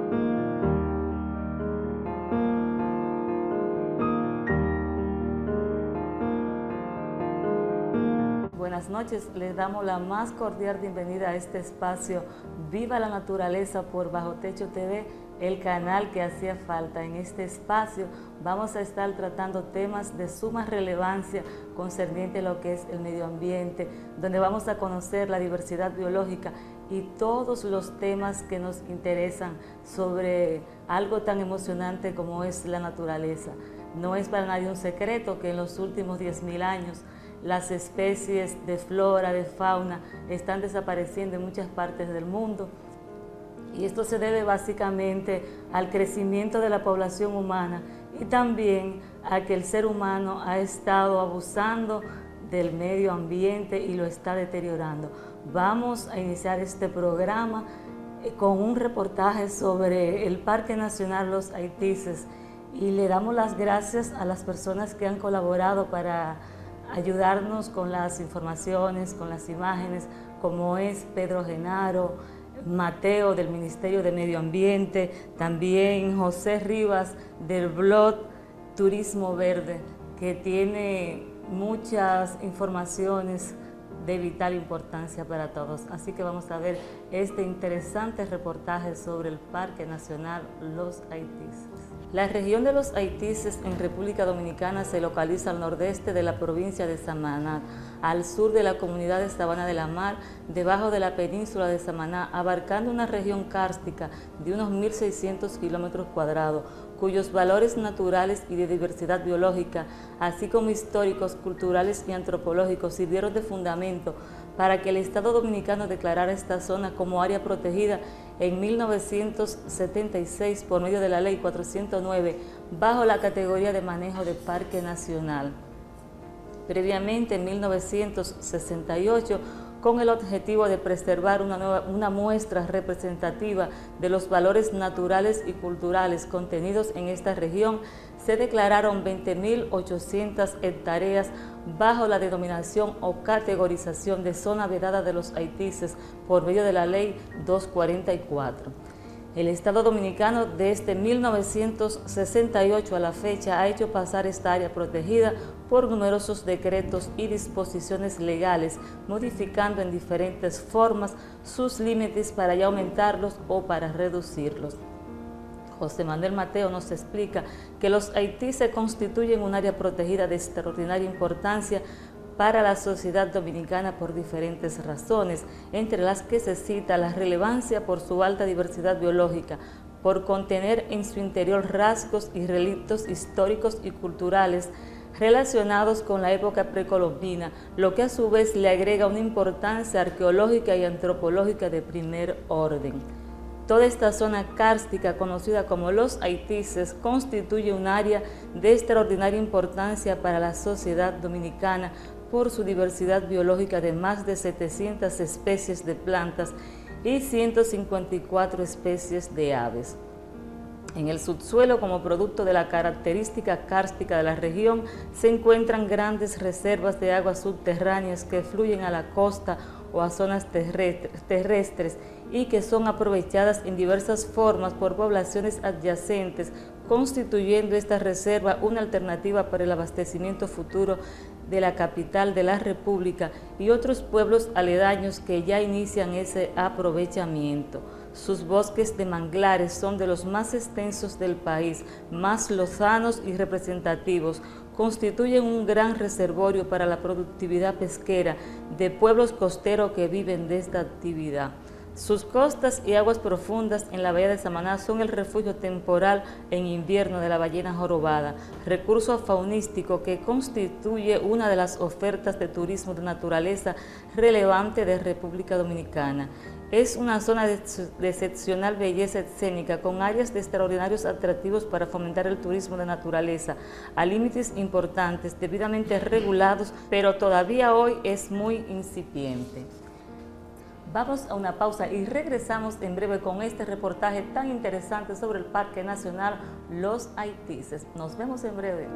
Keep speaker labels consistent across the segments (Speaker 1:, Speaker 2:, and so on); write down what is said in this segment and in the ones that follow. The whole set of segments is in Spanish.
Speaker 1: Buenas noches, les damos la más cordial bienvenida a este espacio Viva la Naturaleza por Bajo Techo TV, el canal que hacía falta. En este espacio vamos a estar tratando temas de suma relevancia concerniente a lo que es el medio ambiente, donde vamos a conocer la diversidad biológica y todos los temas que nos interesan sobre algo tan emocionante como es la naturaleza. No es para nadie un secreto que en los últimos 10.000 años las especies de flora, de fauna, están desapareciendo en muchas partes del mundo. Y esto se debe básicamente al crecimiento de la población humana y también a que el ser humano ha estado abusando del medio ambiente y lo está deteriorando. Vamos a iniciar este programa con un reportaje sobre el Parque Nacional Los Aitices y le damos las gracias a las personas que han colaborado para ayudarnos con las informaciones, con las imágenes, como es Pedro Genaro, Mateo del Ministerio de Medio Ambiente, también José Rivas del blog Turismo Verde, que tiene muchas informaciones de vital importancia para todos. Así que vamos a ver este interesante reportaje sobre el Parque Nacional Los Aitices. La región de Los Aitices en República Dominicana se localiza al nordeste de la provincia de Samaná, al sur de la comunidad de Sabana de la Mar, debajo de la península de Samaná, abarcando una región kárstica de unos 1.600 kilómetros cuadrados, cuyos valores naturales y de diversidad biológica, así como históricos, culturales y antropológicos, sirvieron de fundamento para que el Estado Dominicano declarara esta zona como área protegida en 1976 por medio de la Ley 409 bajo la categoría de manejo de Parque Nacional. Previamente, en 1968, con el objetivo de preservar una muestra representativa de los valores naturales y culturales contenidos en esta región, se declararon 20.800 hectáreas bajo la denominación o categorización de zona vedada de Los Aitices por medio de la Ley 244. El Estado Dominicano desde 1968 a la fecha ha hecho pasar esta área protegida por numerosos decretos y disposiciones legales, modificando en diferentes formas sus límites para ya aumentarlos o para reducirlos. José Manuel Mateo nos explica que Los Aitices constituyen un área protegida de extraordinaria importancia para la sociedad dominicana por diferentes razones, entre las que se cita la relevancia por su alta diversidad biológica, por contener en su interior rasgos y relictos históricos y culturales relacionados con la época precolombina, lo que a su vez le agrega una importancia arqueológica y antropológica de primer orden. Toda esta zona kárstica, conocida como Los Aitices, constituye un área de extraordinaria importancia para la sociedad dominicana por su diversidad biológica de más de 700 especies de plantas y 154 especies de aves. En el subsuelo, como producto de la característica kárstica de la región, se encuentran grandes reservas de aguas subterráneas que fluyen a la costa o a zonas terrestres y que son aprovechadas en diversas formas por poblaciones adyacentes, constituyendo esta reserva una alternativa para el abastecimiento futuro de la capital de la República y otros pueblos aledaños que ya inician ese aprovechamiento. Sus bosques de manglares son de los más extensos del país, más lozanos y representativos. Constituyen un gran reservorio para la productividad pesquera de pueblos costeros que viven de esta actividad. Sus costas y aguas profundas en la bahía de Samaná son el refugio temporal en invierno de la ballena jorobada, recurso faunístico que constituye una de las ofertas de turismo de naturaleza relevante de República Dominicana. Es una zona de excepcional belleza escénica con áreas de extraordinarios atractivos para fomentar el turismo de naturaleza a límites importantes, debidamente regulados, pero todavía hoy es muy incipiente. Vamos a una pausa y regresamos en breve con este reportaje tan interesante sobre el Parque Nacional Los Aitices. Nos vemos en breve.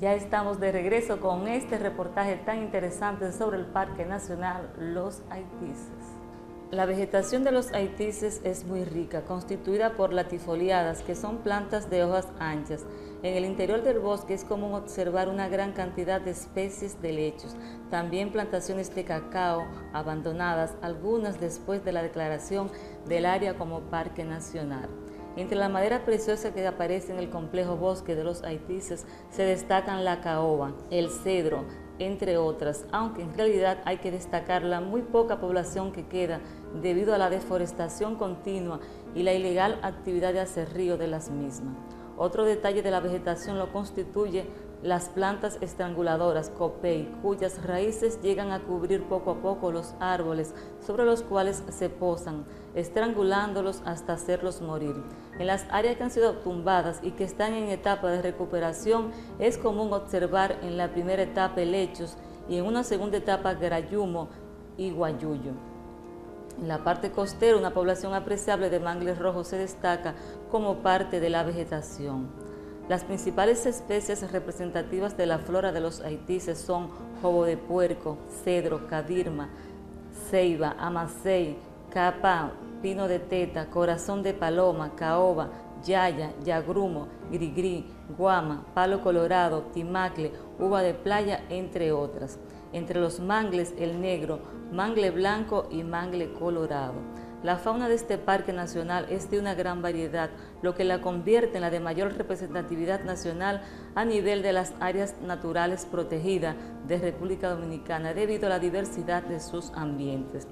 Speaker 1: Ya estamos de regreso con este reportaje tan interesante sobre el Parque Nacional Los Haitises. La vegetación de los haitises es muy rica, constituida por latifoliadas, que son plantas de hojas anchas. En el interior del bosque es común observar una gran cantidad de especies de helechos, también plantaciones de cacao abandonadas, algunas después de la declaración del área como Parque Nacional. Entre la madera preciosa que aparece en el complejo bosque de los haitises se destacan la caoba, el cedro, entre otras, aunque en realidad hay que destacar la muy poca población que queda debido a la deforestación continua y la ilegal actividad de aserrío de las mismas. Otro detalle de la vegetación lo constituye las plantas estranguladoras, copey, cuyas raíces llegan a cubrir poco a poco los árboles sobre los cuales se posan, estrangulándolos hasta hacerlos morir. En las áreas que han sido tumbadas y que están en etapa de recuperación, es común observar en la primera etapa helechos y en una segunda etapa grayumo y guayuyo. En la parte costera, una población apreciable de mangles rojos se destaca como parte de la vegetación. Las principales especies representativas de la flora de los haitises son jobo de puerco, cedro, cadirma, ceiba, amacey, capa, pino de teta, corazón de paloma, caoba, yaya, yagrumo, grigrí, guama, palo colorado, timacle, uva de playa, entre otras. Entre los mangles, el negro, mangle blanco y mangle colorado. La fauna de este parque nacional es de una gran variedad, lo que la convierte en la de mayor representatividad nacional a nivel de las áreas naturales protegidas de República Dominicana debido a la diversidad de sus ambientes.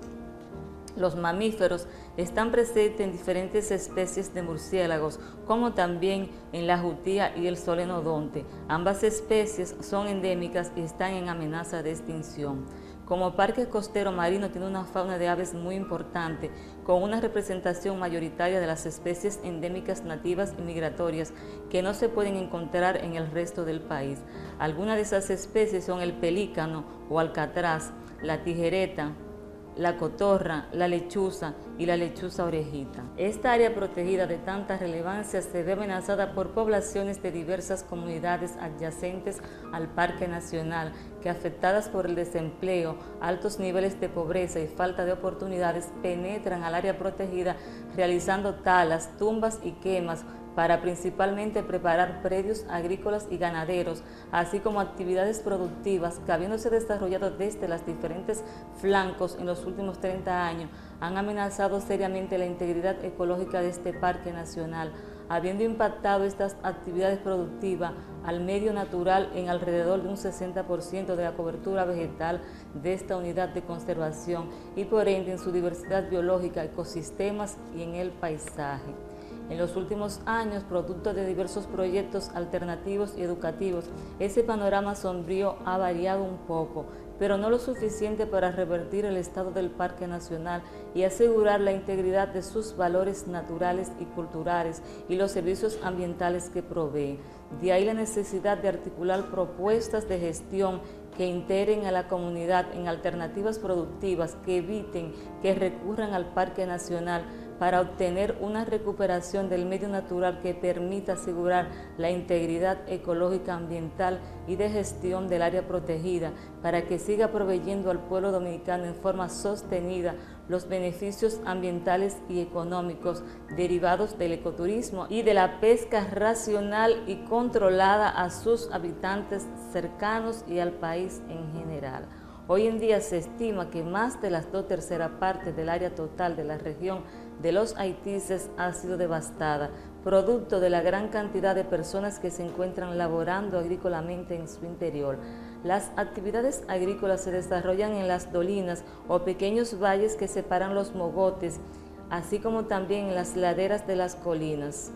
Speaker 1: Los mamíferos están presentes en diferentes especies de murciélagos, como también en la jutía y el solenodonte. Ambas especies son endémicas y están en amenaza de extinción. Como parque costero marino tiene una fauna de aves muy importante, con una representación mayoritaria de las especies endémicas nativas y migratorias que no se pueden encontrar en el resto del país. Algunas de esas especies son el pelícano o alcatraz, la tijereta, la cotorra, la lechuza y la lechuza orejita. Esta área protegida de tanta relevancia se ve amenazada por poblaciones de diversas comunidades adyacentes al Parque Nacional que, afectadas por el desempleo, altos niveles de pobreza y falta de oportunidades, penetran al área protegida realizando talas, tumbas y quemas para principalmente preparar predios agrícolas y ganaderos, así como actividades productivas que, habiéndose desarrollado desde los diferentes flancos en los últimos 30 años, han amenazado seriamente la integridad ecológica de este parque nacional, habiendo impactado estas actividades productivas al medio natural en alrededor de un 60% de la cobertura vegetal de esta unidad de conservación y por ende en su diversidad biológica, ecosistemas y en el paisaje. En los últimos años, producto de diversos proyectos alternativos y educativos, ese panorama sombrío ha variado un poco, pero no lo suficiente para revertir el estado del Parque Nacional y asegurar la integridad de sus valores naturales y culturales y los servicios ambientales que provee. De ahí la necesidad de articular propuestas de gestión que integren a la comunidad en alternativas productivas que eviten que recurran al Parque Nacional para obtener una recuperación del medio natural que permita asegurar la integridad ecológica, ambiental y de gestión del área protegida, para que siga proveyendo al pueblo dominicano en forma sostenida los beneficios ambientales y económicos derivados del ecoturismo y de la pesca racional y controlada a sus habitantes cercanos y al país en general. Hoy en día se estima que más de las 2/3 partes del área total de la región de los haitises ha sido devastada, producto de la gran cantidad de personas que se encuentran laborando agrícolamente en su interior. Las actividades agrícolas se desarrollan en las dolinas o pequeños valles que separan los mogotes, así como también en las laderas de las colinas.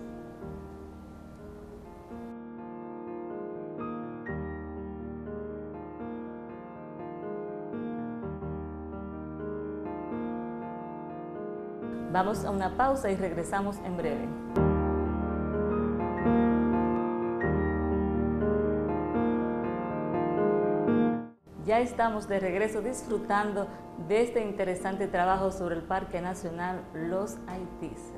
Speaker 1: Vamos a una pausa y regresamos en breve. Ya estamos de regreso disfrutando de este interesante trabajo sobre el Parque Nacional Los Haitises.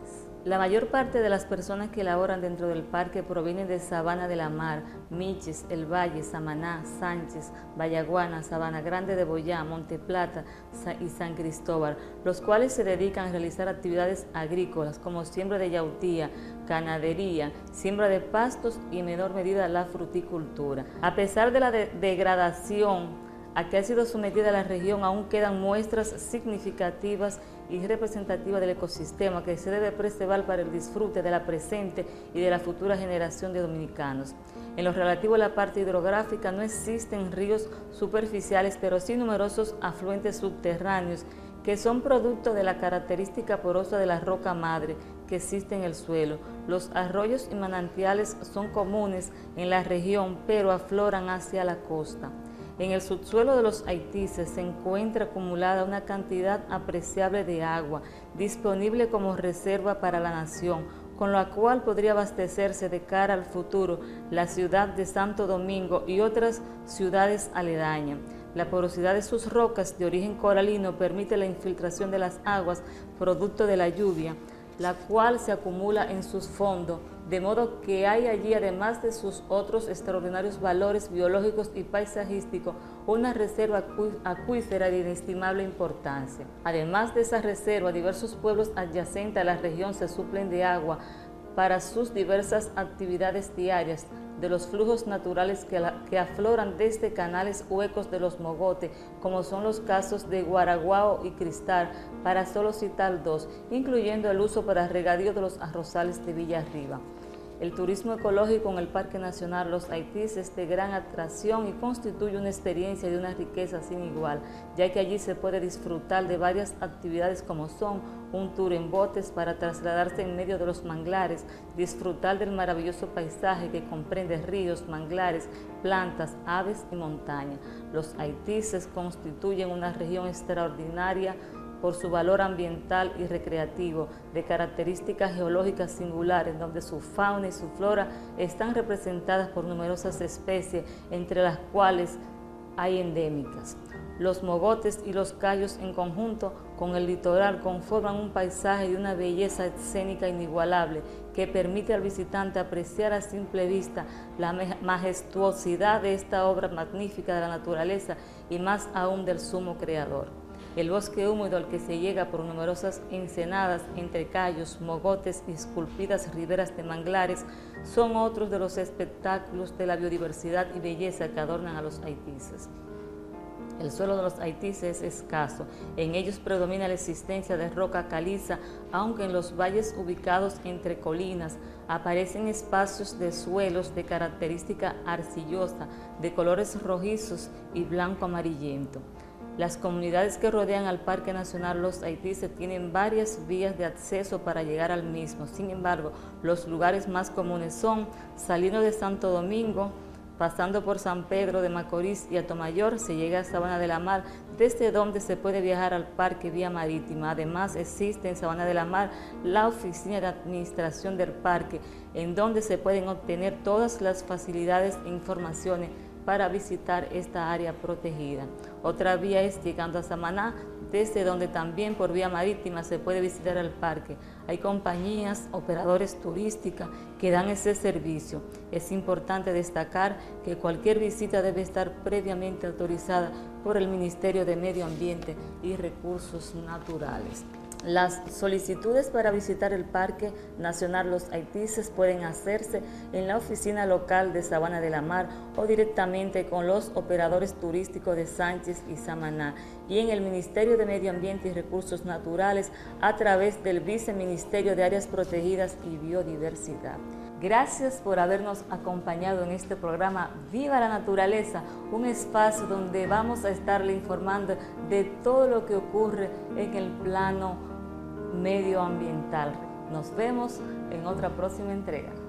Speaker 1: La mayor parte de las personas que laboran dentro del parque provienen de Sabana de la Mar, Miches, El Valle, Samaná, Sánchez, Vallaguana, Sabana Grande de Boyá, Monte Plata y San Cristóbal, los cuales se dedican a realizar actividades agrícolas como siembra de yautía, ganadería, siembra de pastos y en menor medida la fruticultura. A pesar de la degradación a que ha sido sometida la región, aún quedan muestras significativas y representativas del ecosistema que se debe preservar para el disfrute de la presente y de la futura generación de dominicanos. En lo relativo a la parte hidrográfica, no existen ríos superficiales, pero sí numerosos afluentes subterráneos que son producto de la característica porosa de la roca madre que existe en el suelo. Los arroyos y manantiales son comunes en la región, pero afloran hacia la costa. En el subsuelo de los Haitises se encuentra acumulada una cantidad apreciable de agua, disponible como reserva para la nación, con la cual podría abastecerse de cara al futuro la ciudad de Santo Domingo y otras ciudades aledañas. La porosidad de sus rocas de origen coralino permite la infiltración de las aguas producto de la lluvia, la cual se acumula en sus fondos, de modo que hay allí, además de sus otros extraordinarios valores biológicos y paisajísticos, una reserva acuífera de inestimable importancia. Además de esa reserva, diversos pueblos adyacentes a la región se suplen de agua para sus diversas actividades diarias, de los flujos naturales que afloran desde canales huecos de los mogotes, como son los casos de Guaraguao y Cristal, para solo citar dos, incluyendo el uso para regadío de los arrozales de Villarriba. El turismo ecológico en el Parque Nacional Los Haitises es de gran atracción y constituye una experiencia de una riqueza sin igual, ya que allí se puede disfrutar de varias actividades como son un tour en botes para trasladarse en medio de los manglares, disfrutar del maravilloso paisaje que comprende ríos, manglares, plantas, aves y montaña. Los Haitises constituyen una región extraordinaria por su valor ambiental y recreativo, de características geológicas singulares, donde su fauna y su flora están representadas por numerosas especies, entre las cuales hay endémicas. Los mogotes y los cayos en conjunto con el litoral conforman un paisaje de una belleza escénica inigualable que permite al visitante apreciar a simple vista la majestuosidad de esta obra magnífica de la naturaleza y más aún del sumo creador. El bosque húmedo al que se llega por numerosas ensenadas entre cayos, mogotes y esculpidas riberas de manglares son otros de los espectáculos de la biodiversidad y belleza que adornan a los Haitises. El suelo de los Haitises es escaso, en ellos predomina la existencia de roca caliza, aunque en los valles ubicados entre colinas aparecen espacios de suelos de característica arcillosa, de colores rojizos y blanco amarillento. Las comunidades que rodean al Parque Nacional Los Haitises tienen varias vías de acceso para llegar al mismo. Sin embargo, los lugares más comunes son saliendo de Santo Domingo, pasando por San Pedro de Macorís y Atomayor, se llega a Sabana de la Mar, desde donde se puede viajar al parque vía marítima. Además, existe en Sabana de la Mar la oficina de administración del parque, en donde se pueden obtener todas las facilidades e informaciones para visitar esta área protegida. Otra vía es llegando a Samaná, desde donde también por vía marítima se puede visitar el parque. Hay compañías, operadores turísticos que dan ese servicio. Es importante destacar que cualquier visita debe estar previamente autorizada por el Ministerio de Medio Ambiente y Recursos Naturales. Las solicitudes para visitar el Parque Nacional Los Haitises pueden hacerse en la oficina local de Sabana de la Mar o directamente con los operadores turísticos de Sánchez y Samaná, y en el Ministerio de Medio Ambiente y Recursos Naturales a través del Viceministerio de Áreas Protegidas y Biodiversidad. Gracias por habernos acompañado en este programa Viva la Naturaleza, un espacio donde vamos a estarle informando de todo lo que ocurre en el plano medioambiental. Nos vemos en otra próxima entrega.